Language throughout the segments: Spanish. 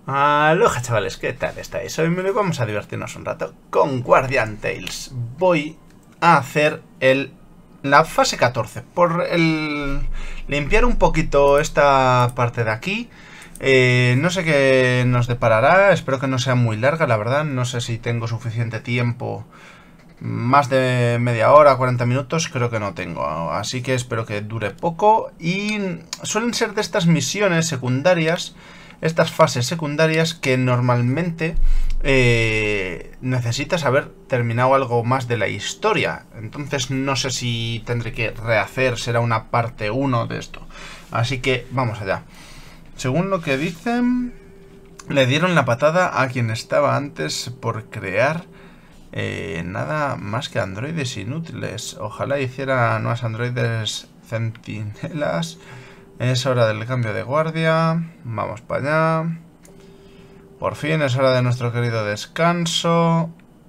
Aloha chavales, ¿qué tal estáis? Hoy vamos a divertirnos un rato con Guardian Tales. Voy a hacer la fase 14 por limpiar un poquito esta parte de aquí. No sé qué nos deparará, espero que no sea muy larga, la verdad. No sé si tengo suficiente tiempo. Más de media hora, 40 minutos, creo que no tengo. Así que espero que dure poco. Y suelen ser de estas misiones secundarias, estas fases secundarias que normalmente necesitas haber terminado algo más de la historia. Entonces no sé si tendré que rehacer, será una parte 1 de esto. Así que vamos allá. Según lo que dicen, le dieron la patada a quien estaba antes por crear nada más que androides inútiles. Ojalá hiciera nuevos androides centinelas. Es hora del cambio de guardia. Vamos para allá. Por fin es hora de nuestro querido descanso.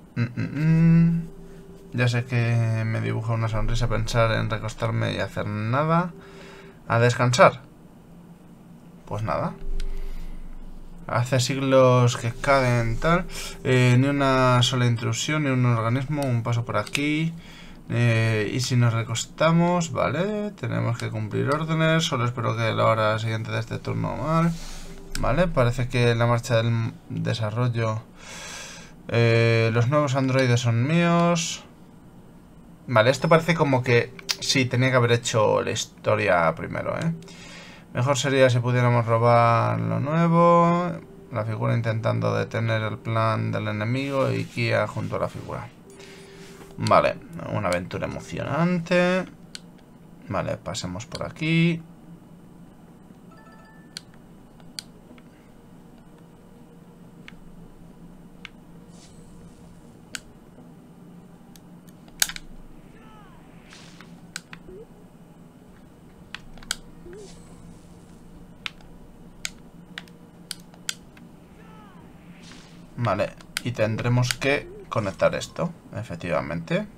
Ya sé que me dibuja una sonrisa pensar en recostarme y hacer nada. A descansar. Pues nada. Hace siglos que caen tal. Ni una sola intrusión, ni un organismo. Un paso por aquí. Y si nos recostamos, vale. Tenemos que cumplir órdenes. Solo espero que la hora siguiente de este turno mal. Vale, parece que la marcha del desarrollo. Los nuevos androides son míos. Vale, esto parece como que sí, tenía que haber hecho la historia primero, Mejor sería si pudiéramos robar lo nuevo. La figura intentando detener el plan del enemigo y Kia junto a la figura. Vale, una aventura emocionante. Vale, pasemos por aquí. Vale, y tendremos que conectar esto, efectivamente.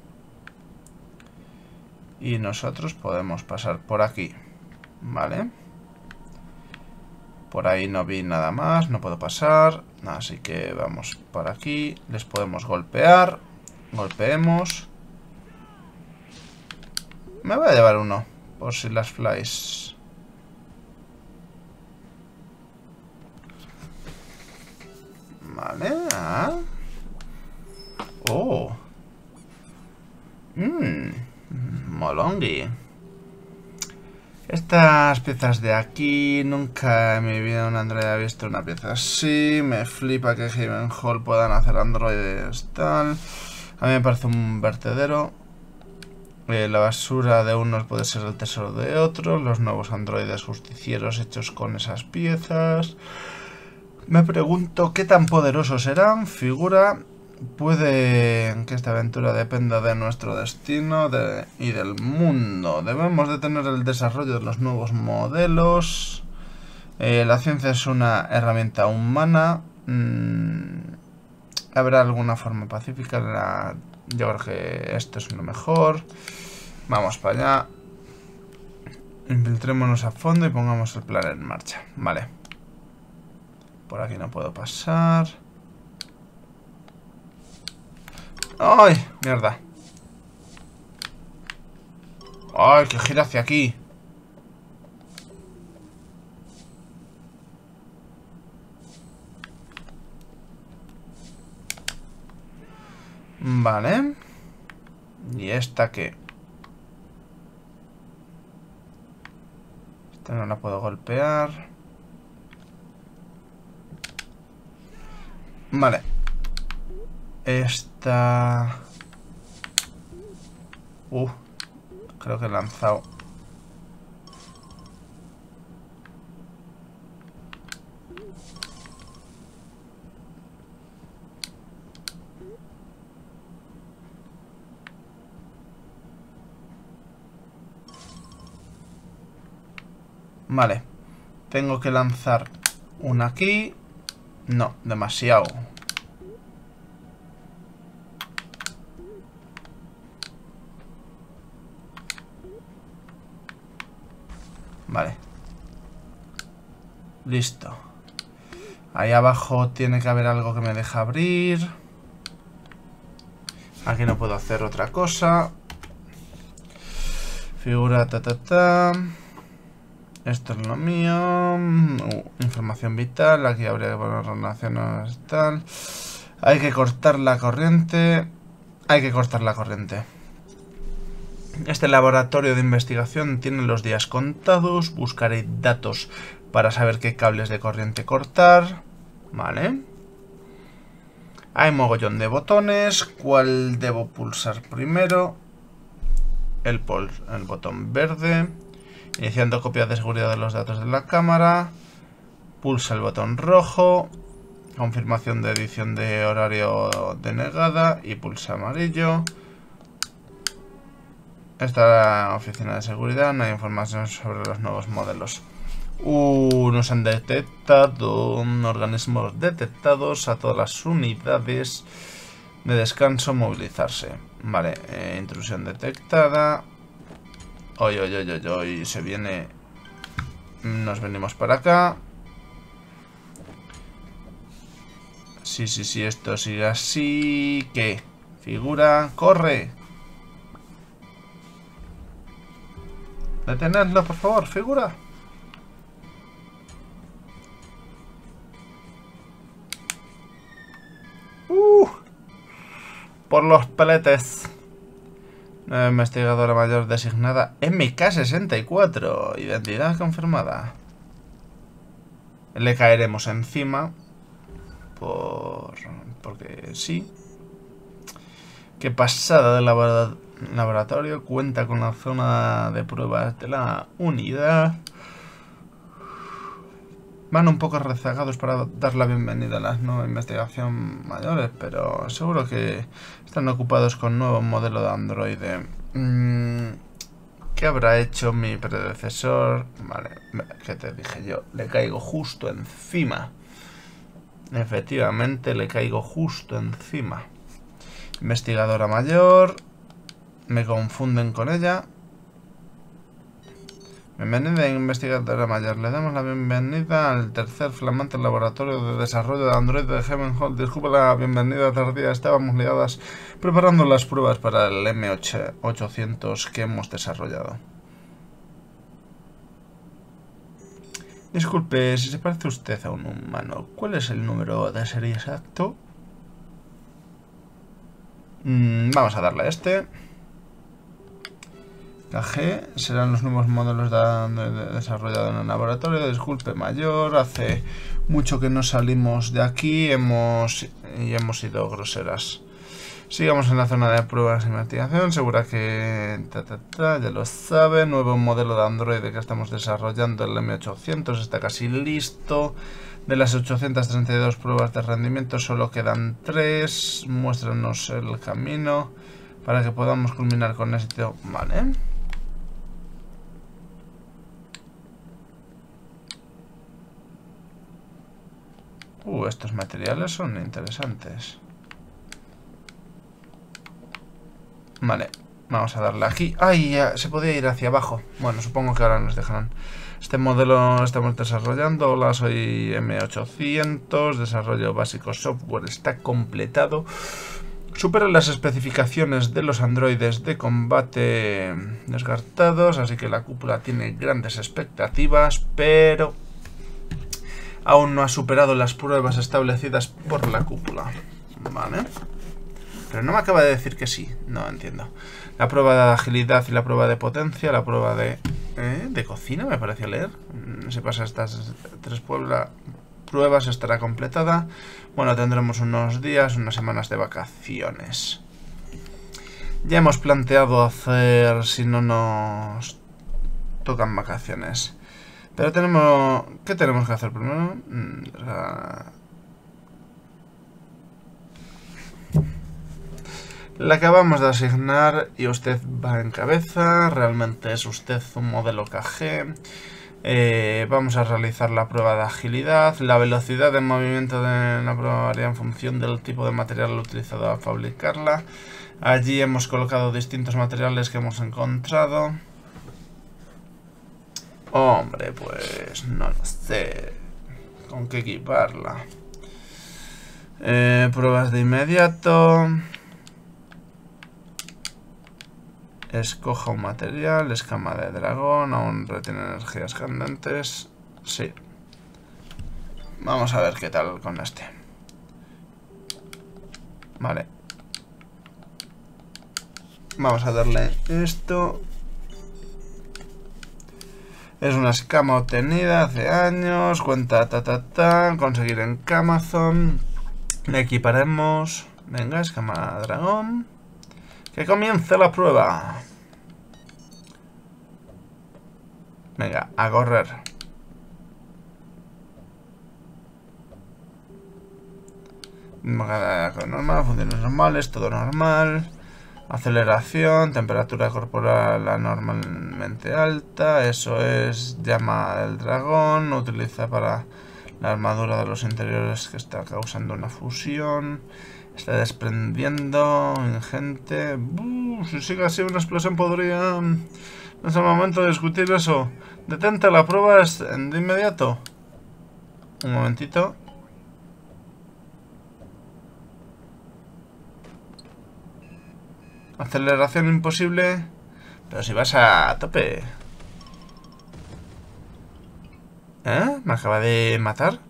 Y nosotros podemos pasar por aquí. Vale. Por ahí no vi nada más, no puedo pasar. Así que vamos por aquí. Les podemos golpear. Golpeemos. Me voy a llevar uno, por si las flies. Vale. Oh. Molongi. Estas piezas de aquí, nunca en mi vida un androide ha visto una pieza así. Me flipa que Haven Hall puedan hacer androides tal. A mí me parece un vertedero. La basura de unos puede ser el tesoro de otros. Los nuevos androides justicieros hechos con esas piezas. Me pregunto qué tan poderosos serán. Figura. Puede que esta aventura dependa de nuestro destino y del mundo. Debemos detener el desarrollo de los nuevos modelos. La ciencia es una herramienta humana. ¿Habrá alguna forma pacífica? Yo creo que esto es lo mejor. Vamos para allá. Infiltrémonos a fondo y pongamos el plan en marcha. Vale. Por aquí no puedo pasar. ¡Ay! Mierda. ¡Ay! Que gira hacia aquí. Vale. ¿Y esta qué? Esta no la puedo golpear. Vale. Esta... creo que he lanzado. Vale. Tengo que lanzar una aquí. No, demasiado. Vale. Listo. Ahí abajo tiene que haber algo que me deja abrir. Aquí no puedo hacer otra cosa. Figura Esto es lo mío. Información vital. Aquí habría que poner relaciones tal. Hay que cortar la corriente. Hay que cortar la corriente. Este laboratorio de investigación tiene los días contados. Buscaré datos para saber qué cables de corriente cortar. Vale. Hay mogollón de botones. ¿Cuál debo pulsar primero? El botón verde. Iniciando copia de seguridad de los datos de la cámara. Pulsa el botón rojo. Confirmación de edición de horario denegada. Y pulsa amarillo. Esta es la oficina de seguridad. No hay información sobre los nuevos modelos. Nos han detectado organismos detectados. A todas las unidades de descanso movilizarse. Vale, intrusión detectada. Hoy se viene. Nos venimos para acá. Sí, esto sigue así. ¿Qué? Figura, corre. Detenedlo, por favor, figura. Por los peletes. Nueva investigadora mayor designada MK64. Identidad confirmada. Le caeremos encima. Porque sí. Qué pasada del laboratorio. Cuenta con la zona de pruebas de la unidad. Van un poco rezagados para dar la bienvenida a las nuevas investigaciones mayores, pero seguro que están ocupados con un nuevo modelo de androide. ¿Qué habrá hecho mi predecesor? Vale, ¿qué te dije yo? Le caigo justo encima. Efectivamente, le caigo justo encima. Investigadora mayor. Me confunden con ella. Bienvenida, investigadora mayor. Le damos la bienvenida al tercer flamante laboratorio de desarrollo de Android de Heavenhold. Disculpa la bienvenida tardía. Estábamos liadas preparando las pruebas para el M800 que hemos desarrollado. Disculpe, si se parece usted a un humano, ¿cuál es el número de serie exacto? Vamos a darle a este. KG serán los nuevos modelos de desarrollado en el laboratorio. Disculpe mayor, hace mucho que no salimos de aquí y hemos sido groseras. Sigamos en la zona de pruebas de investigación. Segura que ya lo sabe. Nuevo modelo de Android que estamos desarrollando, el M800, está casi listo. De las 832 pruebas de rendimiento solo quedan 3. Muéstranos el camino para que podamos culminar con éxito. Vale. Estos materiales son interesantes. Vale, vamos a darle aquí. ¡Ay! Ya se podía ir hacia abajo. Bueno, supongo que ahora nos dejarán. Este modelo estamos desarrollando. Hola, soy M800. Desarrollo básico software está completado. Supera las especificaciones de los androides de combate descartados. Así que la cúpula tiene grandes expectativas, pero aún no ha superado las pruebas establecidas por la cúpula. Vale. Pero no me acaba de decir que sí. No entiendo. La prueba de agilidad y la prueba de potencia. La prueba de cocina, me pareció leer. Si pasa estas 3 pruebas estará completada. Bueno, tendremos unos días, unas semanas de vacaciones. Ya hemos planteado hacer si no nos tocan vacaciones. Pero tenemos... ¿Qué tenemos que hacer primero? La acabamos de asignar y usted va en cabeza. Realmente es usted un modelo KG. Vamos a realizar la prueba de agilidad. La velocidad de movimiento de la prueba varía en función del tipo de material utilizado a fabricarla. Allí hemos colocado distintos materiales que hemos encontrado. Hombre, pues no lo sé. con qué equiparla. Pruebas de inmediato. Escoja un material. Escama de dragón. Aún retiene energías candentes. Sí. Vamos a ver qué tal con este. Vale. Vamos a darle esto. Es una escama obtenida hace años. Cuenta conseguir en Amazon. Le equiparemos. Venga, escama dragón. Que comience la prueba. Venga, a correr. Normal, funciones normales, todo normal. Aceleración, temperatura corporal anormalmente alta. Eso es llama del dragón. Utiliza para la armadura de los interiores que está causando una fusión. Está desprendiendo ingente. Si sigue así una explosión podría... No es el momento de discutir eso. Detente la prueba de inmediato. Un momentito. Aceleración imposible. Pero si vas a tope. ¿Eh? ¿Me acaba de matar?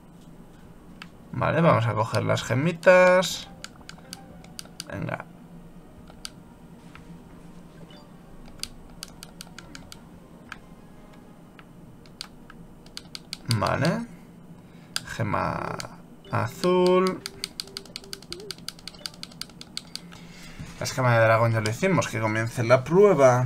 Vale, vamos a coger las gemitas. Venga. Vale. Gema azul. La escama de dragón ya lo hicimos. Que comience la prueba.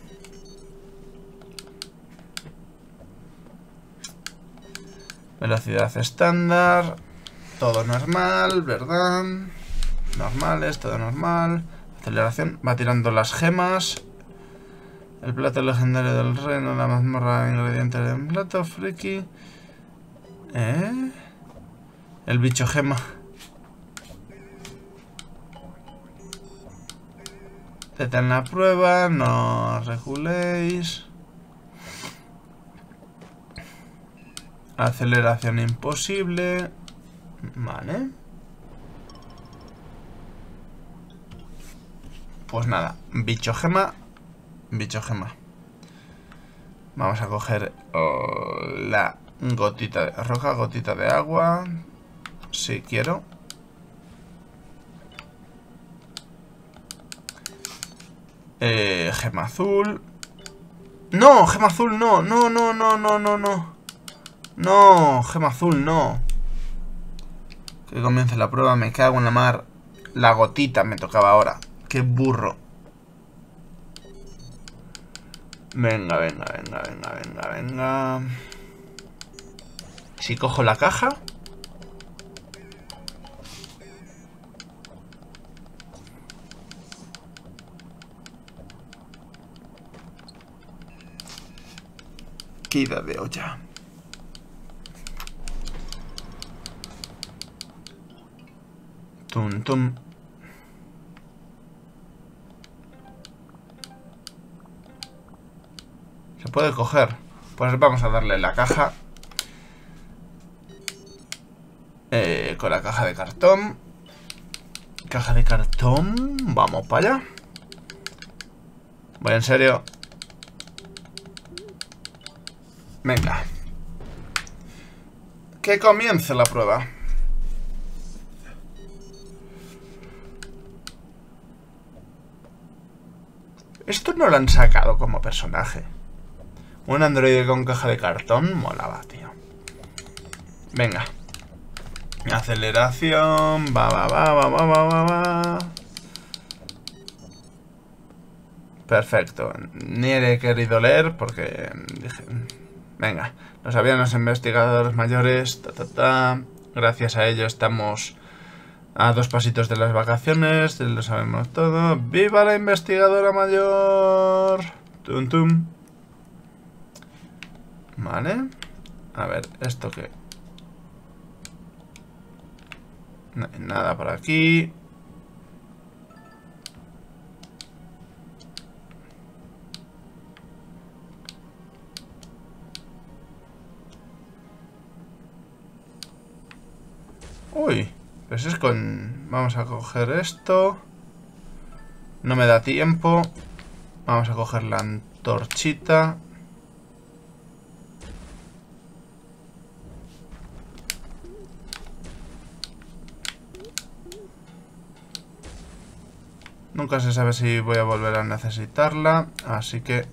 Velocidad estándar. Todo normal, ¿verdad? Normales, todo normal. Aceleración. Va tirando las gemas. El plato legendario del reino. La mazmorra de ingredientes de un plato friki. El bicho gema. Detén la prueba. No reguléis. Aceleración imposible. Vale. Pues nada. Bicho gema. Bicho gema. Vamos a coger la gotita de roja, gotita de agua. Si quiero. Gema azul. No, gema azul no. No, no, no, no, no, no. No, gema azul no. Que comience la prueba, me cago en la mar. La gotita me tocaba ahora. Qué burro. Venga, venga, venga, venga, venga, venga. Si cojo la caja. Queda de olla. Tum, tum. Se puede coger. Pues vamos a darle la caja. Con la caja de cartón. Caja de cartón. Vamos para allá. Voy en serio. Venga. Que comience la prueba. Esto no lo han sacado como personaje. Un androide con caja de cartón molaba, tío. Venga. Aceleración. Va. Perfecto. Ni he querido leer porque dije... Venga. Nos habían los investigadores mayores. Gracias a ello estamos a 2 pasitos de las vacaciones. Lo sabemos todo. ¡Viva la investigadora mayor! Tum tum. Vale. A ver, ¿esto qué? No hay nada por aquí. Uy, pues es con... Vamos a coger esto. No me da tiempo. Vamos a coger la antorchita. Nunca se sabe si voy a volver a necesitarla, así que...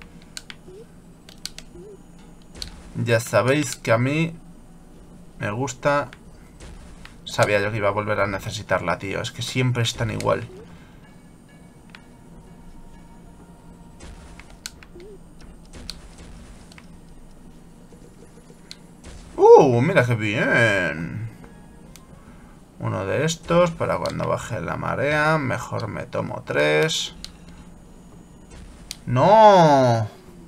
Ya sabéis que a mí me gusta... Sabía yo que iba a volver a necesitarla, tío. Es que siempre están igual. Mira qué bien. Uno de estos para cuando baje la marea. Mejor me tomo 3. ¡No!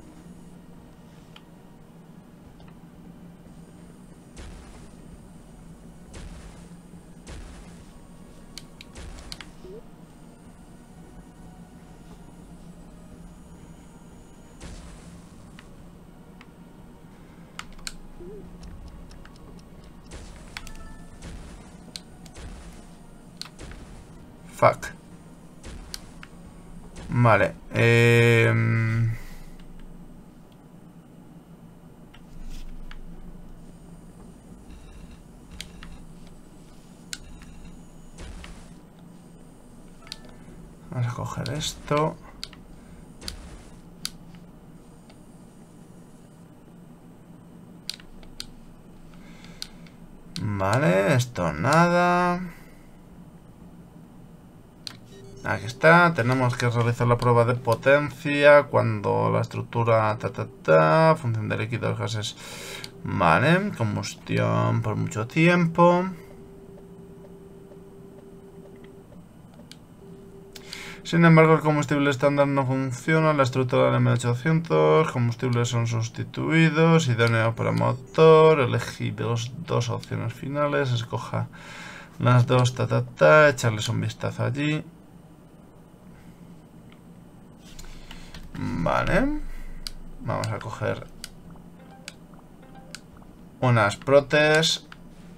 Fuck. Vale. Vamos a coger esto. Vale, esto nada. Aquí está, tenemos que realizar la prueba de potencia cuando la estructura función de líquidos, gases. Vale, combustión por mucho tiempo. Sin embargo, el combustible estándar no funciona, la estructura del M800, combustibles son sustituidos, idóneo para motor, elegí dos opciones finales, escoja las dos, echarles un vistazo allí. Vale, vamos a coger unas protes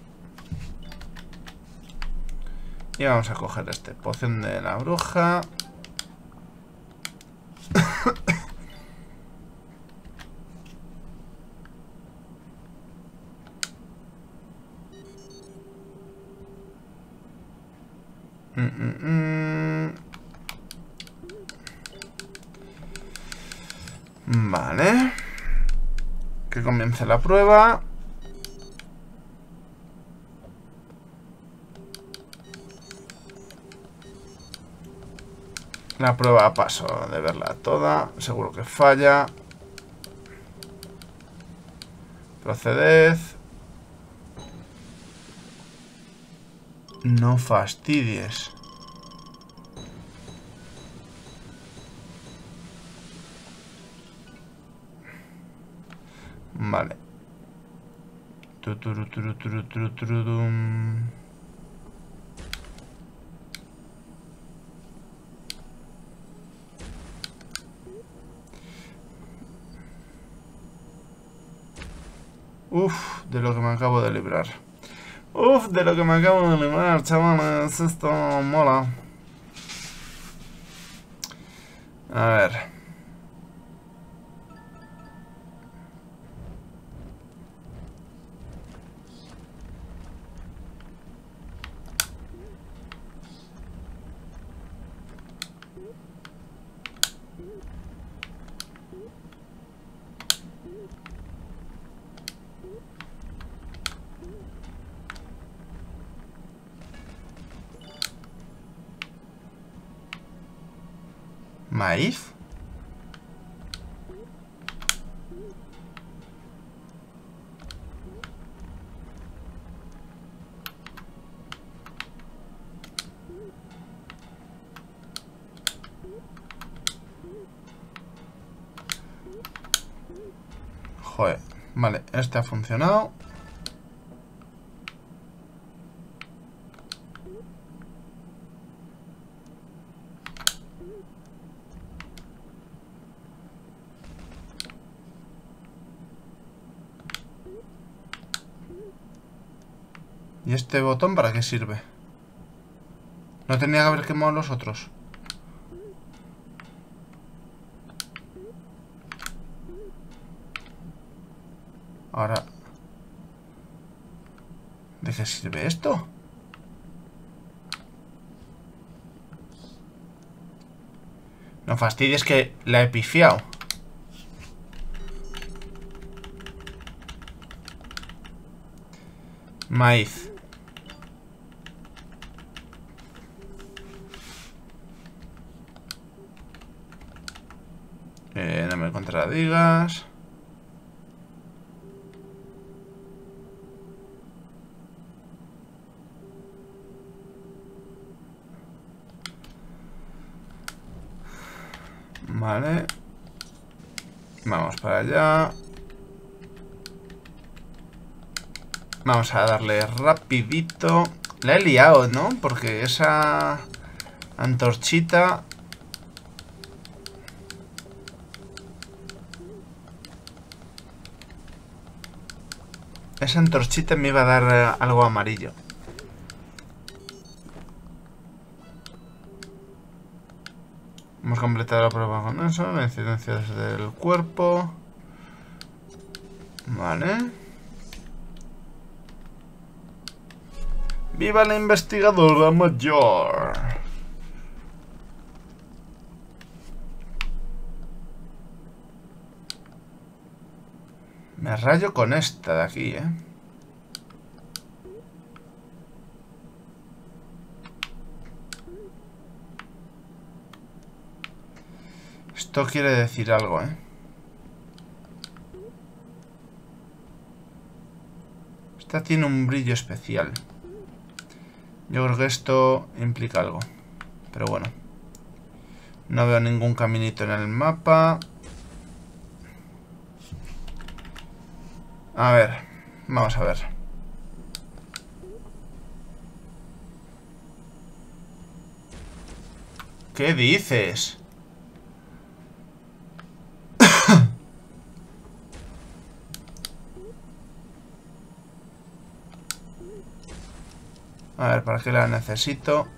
y vamos a coger poción de la bruja. Vale. Que comience la prueba. La prueba paso de verla toda. Seguro que falla. Proceded. No fastidies. Vale. Uf, de lo que me acabo de librar. Uf, de lo que me acabo de librar, chavales. Esto mola. A ver. ¿Maíz? Joder, vale, este ha funcionado. ¿Y este botón para qué sirve? ¿No tenía que haber quemado los otros? Ahora... ¿de qué sirve esto? No fastidies que la he pifiado. Maíz. No me contradigas. Vale. Vamos para allá. Vamos a darle rapidito. La he liado, ¿no? Porque esa antorchita... esa antorchita me iba a dar algo amarillo. Hemos completado la prueba con eso. La incidencia desde el cuerpo. Vale. ¡Viva la investigadora mayor! Me rayo con esta de aquí, ¿eh? Esto quiere decir algo, ¿eh? Esta tiene un brillo especial. Yo creo que esto implica algo. Pero bueno. No veo ningún caminito en el mapa. A ver. Vamos a ver. ¿Qué dices? A ver, ¿para qué la necesito?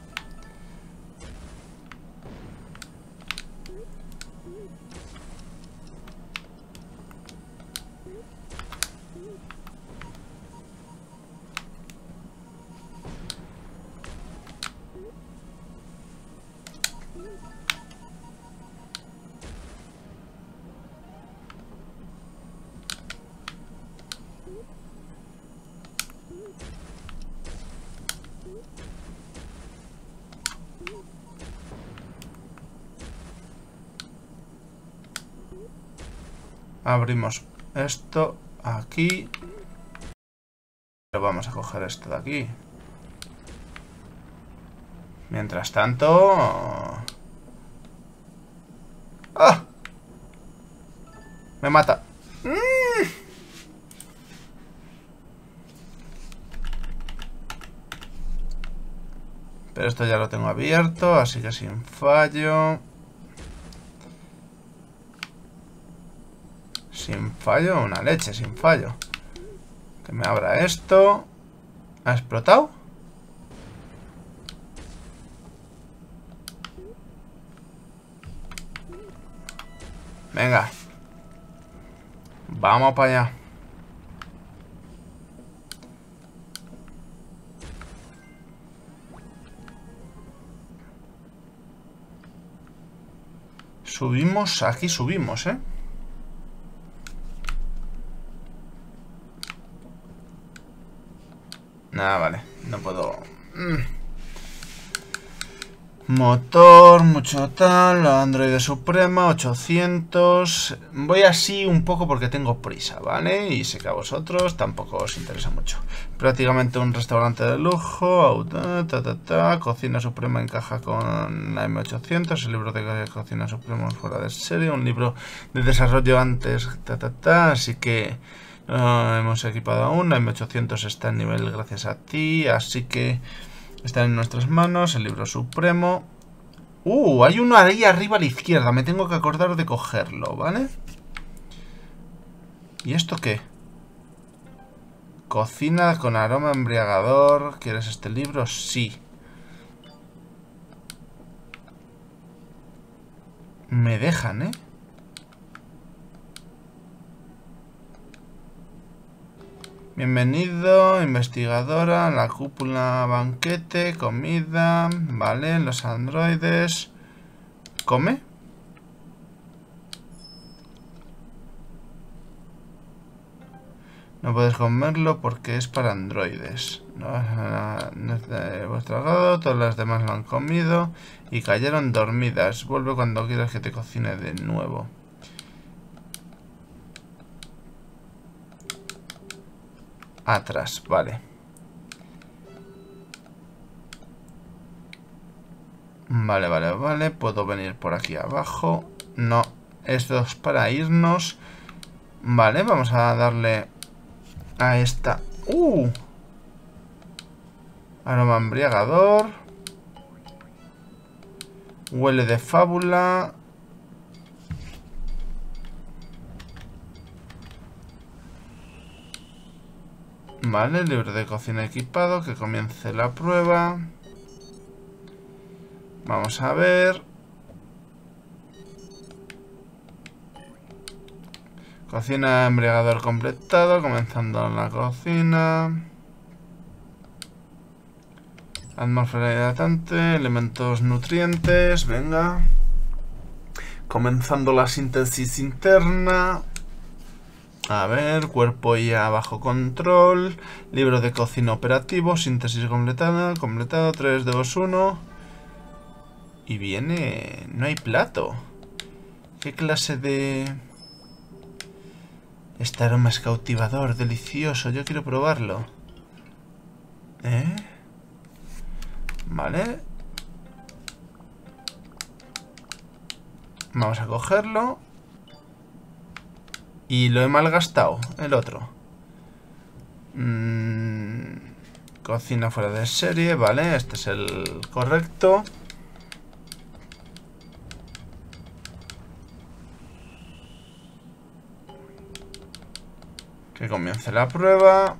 Abrimos esto aquí. Pero vamos a coger esto de aquí. Mientras tanto... ¡ah! Me mata. Pero esto ya lo tengo abierto, así que sin fallo. Sin fallo, una leche, sin fallo. Que me abra esto. ¿Ha explotado? Venga. Vamos para allá. Subimos, aquí subimos, ¿eh? Nada, vale, no puedo... Motor, mucho tal, Android Suprema, 800... Voy así un poco porque tengo prisa, ¿vale? Y sé que a vosotros tampoco os interesa mucho. Prácticamente un restaurante de lujo, Cocina Suprema encaja con la M800, el libro de Cocina Suprema fuera de serie, un libro de desarrollo antes, así que... no hemos equipado aún, la M800 está en nivel gracias a ti, así que... está en nuestras manos, el libro supremo. Hay uno ahí arriba a la izquierda. Me tengo que acordar de cogerlo, ¿vale? ¿Y esto qué? Cocina con aroma embriagador. ¿Quieres este libro? Sí. Me dejan, ¿eh? Bienvenido, investigadora, la cúpula, banquete, comida, vale, los androides. ¿Come? No puedes comerlo porque es para androides. No es de vuestro agrado, todas las demás lo han comido y cayeron dormidas. Vuelve cuando quieras que te cocine de nuevo. Atrás, vale. Vale. Puedo venir por aquí abajo. No, esto es para irnos. Vale, vamos a darle a esta. Aroma embriagador. Huele de fábula. Vale, libro de cocina equipado. Que comience la prueba. Vamos a ver. Cocina embriagador completado. Comenzando la cocina. Atmósfera hidratante. Elementos nutrientes. Venga. Comenzando la síntesis interna. A ver, cuerpo ya bajo control. Libro de cocina operativo. Síntesis completada. Completado. 3, 2, 1. Y viene... No hay plato. ¿Qué clase de...? Este aroma es cautivador, delicioso. Yo quiero probarlo. Vale. Vamos a cogerlo. Y lo he malgastado, el otro. Cocina fuera de serie, vale. Este es el correcto. Que comience la prueba.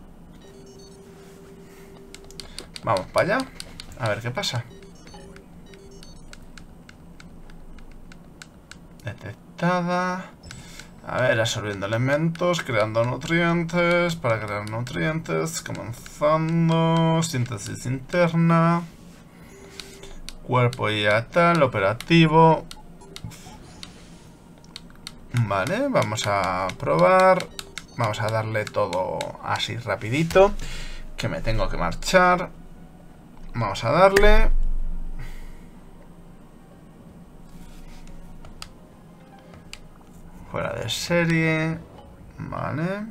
Vamos para allá. A ver qué pasa. Detectada. A ver, absorbiendo elementos, creando nutrientes. Para crear nutrientes. Comenzando. Síntesis interna. Cuerpo y tal. Operativo. Vale, vamos a probar. Vamos a darle todo así rapidito. Que me tengo que marchar. Vamos a darle. Fuera de serie. Vale.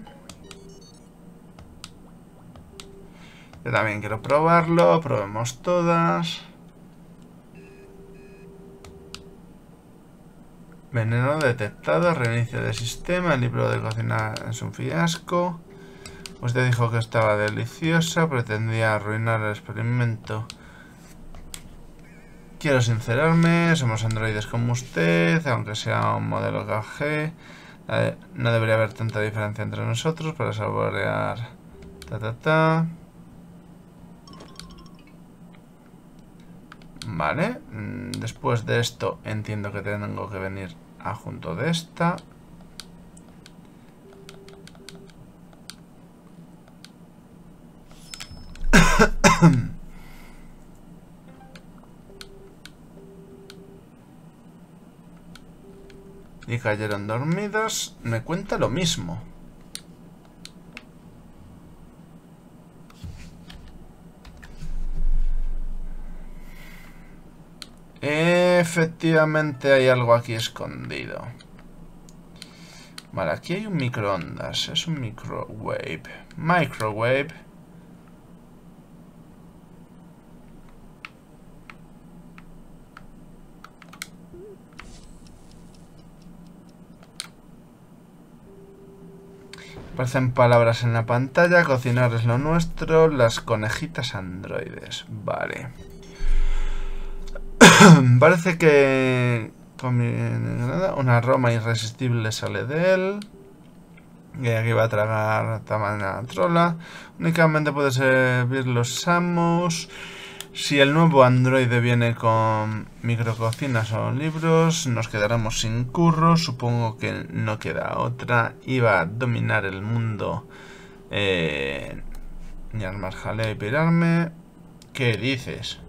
Yo también quiero probarlo. Probemos todas. Veneno detectado. Reinicio de sistema. El libro de cocina es un fiasco. Usted dijo que estaba deliciosa. Pretendía arruinar el experimento. Quiero sincerarme. Somos androides como usted. Aunque sea un modelo KG. No debería haber tanta diferencia entre nosotros para saborear. Vale. Después de esto entiendo que tengo que venir a junto de esta. Y cayeron dormidas. Me cuenta lo mismo. Efectivamente hay algo aquí escondido. Vale, aquí hay un microondas. Es un microwave. Microwave. Aparecen palabras en la pantalla. Cocinar es lo nuestro. Las conejitas androides. Vale. Parece que un aroma irresistible sale de él. Y aquí va a tragar tamaña trola. Únicamente puede servir los amos. Si el nuevo androide viene con micrococinas o libros, nos quedaremos sin curro. Supongo que no queda otra. Iba a dominar el mundo. Ni armar jaleo y pirarme. ¿Qué dices?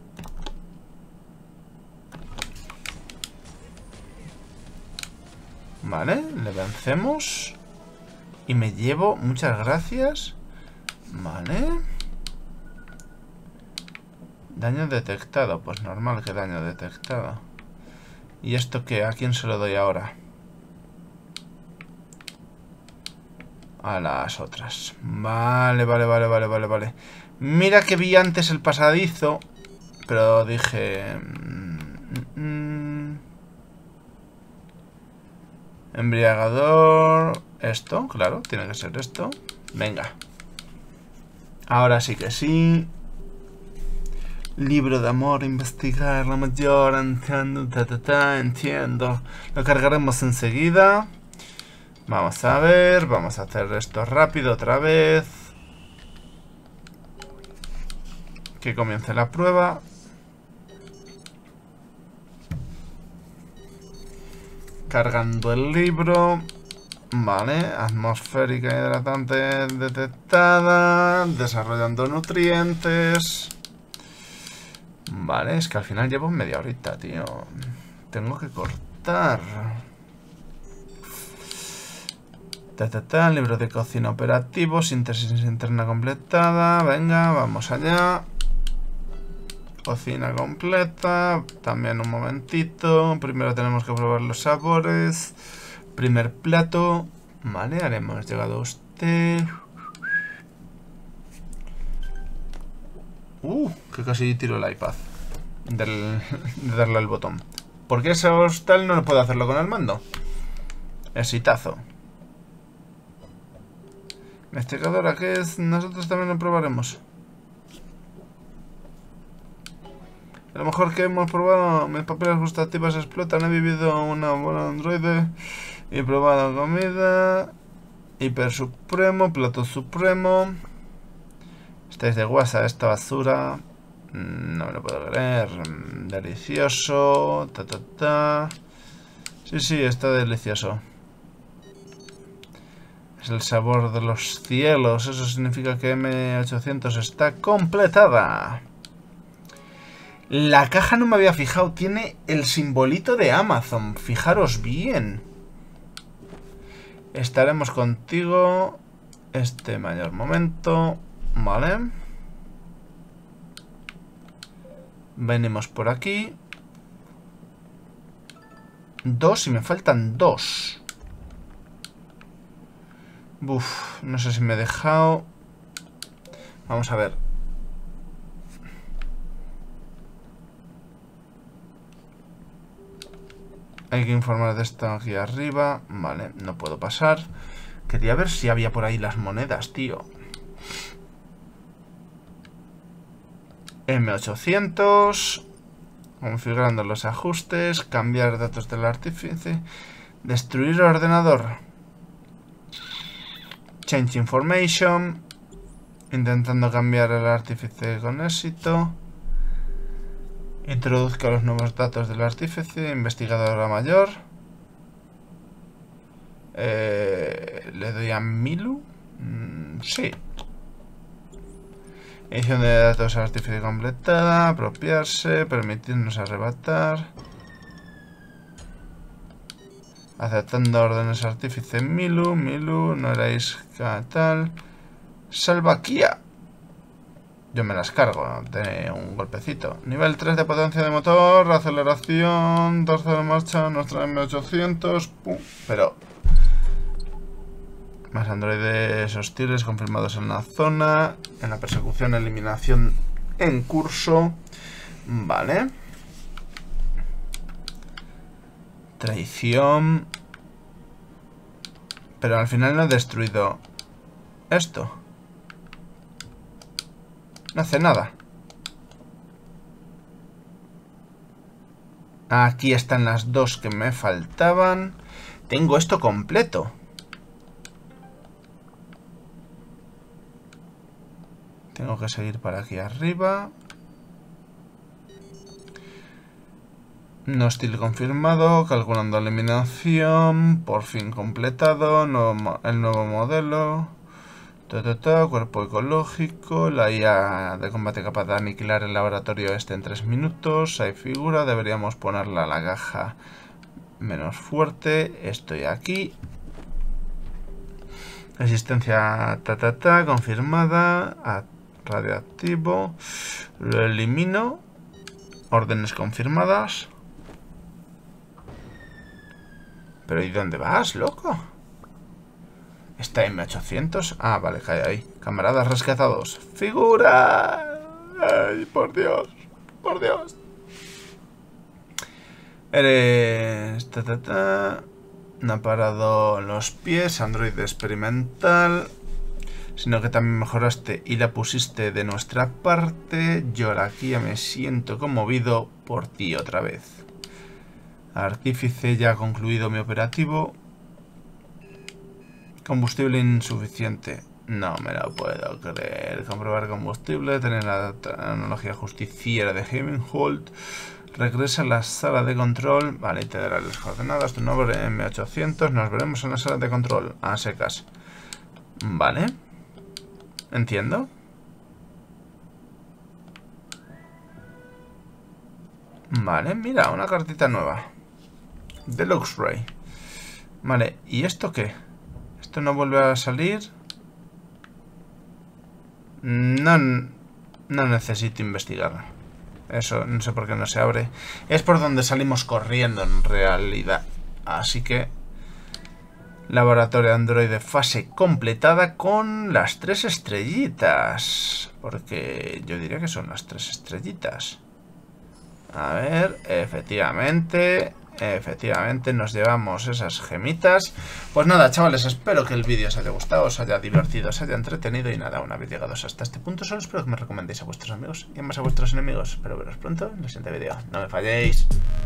Vale, le vencemos. Y me llevo, muchas gracias. Vale. Daño detectado, pues normal que daño detectado. ¿Y esto qué? ¿A quién se lo doy ahora? A las otras. Vale. Mira que vi antes el pasadizo, pero dije... Embriagador... Esto, claro, tiene que ser esto. Venga. Ahora sí que sí. Libro de amor, investigar, la mayor, entiendo, entiendo. Lo cargaremos enseguida. Vamos a ver, vamos a hacer esto rápido otra vez. Que comience la prueba. Cargando el libro. Vale, atmosférica hidratante detectada. Desarrollando nutrientes. Vale, es que al final llevo media horita, tío. Tengo que cortar. Libro de cocina operativo. Síntesis interna completada. Venga, vamos allá. Cocina completa. También un momentito. Primero tenemos que probar los sabores. Primer plato. Vale, haremos llegado a usted. Que casi tiro el iPad de darle al botón. ¿Por qué ese hostal no puedo hacerlo con el mando? Exitazo. Investigadora, ¿qué es? Nosotros también lo probaremos. A lo mejor que hemos probado, mis papilas gustativas explotan. He vivido una buena androide y probado comida. Hiper supremo, plato supremo. Estáis de guasa, esta basura. No me lo puedo creer. Delicioso. Sí, está delicioso. Es el sabor de los cielos. Eso significa que M800 está completada. La caja no me había fijado. Tiene el simbolito de Amazon. Fijaros bien. Estaremos contigo este mayor momento. Vale. Venimos por aquí. 2 y me faltan 2. Uf, no sé si me he dejado. Vamos a ver. Hay que informar de esto aquí arriba. Vale, no puedo pasar. Quería ver si había por ahí las monedas, tío. M800. Configurando los ajustes. Cambiar datos del artífice. Destruir ordenador. Change information. Intentando cambiar el artífice con éxito. Introduzca los nuevos datos del artífice. Investigadora mayor. Le doy a Milu. Sí. Edición de datos artífice completada. Apropiarse. Permitirnos arrebatar. Aceptando órdenes artífice Milu. No erais tal. Salvaquía. Yo me las cargo de un golpecito. Nivel 3 de potencia de motor. Aceleración. Tercera marcha. Nuestra M800. ¡Pum! Pero... Más androides hostiles confirmados en la zona. En la persecución, eliminación en curso. Vale. Traición. Pero al final no he destruido esto. No hace nada. Aquí están las dos que me faltaban. Tengo esto completo. Tengo que seguir para aquí arriba. No hostil confirmado, calculando eliminación, por fin completado, el nuevo modelo, cuerpo ecológico, la IA de combate capaz de aniquilar el laboratorio este en 3 minutos, hay figura, deberíamos ponerla a la caja menos fuerte, estoy aquí. Resistencia confirmada, radioactivo, lo elimino, órdenes confirmadas. ¿Pero y dónde vas, loco? ¿Está M800? Ah, vale, cae ahí. Camaradas rescatados. ¡Figura! ¡Ay, por Dios! ¡Por Dios! Eres... No ha parado los pies. Android experimental. Sino que también mejoraste y la pusiste de nuestra parte. Yo ahora aquí ya me siento conmovido por ti otra vez. Artífice, ya ha concluido mi operativo. Combustible insuficiente. No me lo puedo creer. Comprobar combustible. Tener la tecnología justiciera de Heavenhold. Regresa a la sala de control. Vale, y te dará las coordenadas. Tu nombre M800. Nos veremos en la sala de control. A secas. Vale. Entiendo. Vale, mira, una cartita nueva. Deluxe Ray. Vale, ¿y esto qué? ¿Esto no vuelve a salir? No necesito investigar. Eso, no sé por qué no se abre. Es por donde salimos corriendo en realidad. Así que... Laboratorio Android fase completada con las 3 estrellitas. Porque yo diría que son las 3 estrellitas. A ver, efectivamente nos llevamos esas gemitas. Pues nada, chavales, espero que el vídeo os haya gustado, os haya divertido, os haya entretenido. Y nada, una vez llegados hasta este punto, solo espero que me recomendéis a vuestros amigos y más a vuestros enemigos. Espero veros pronto en el siguiente vídeo. No me falléis.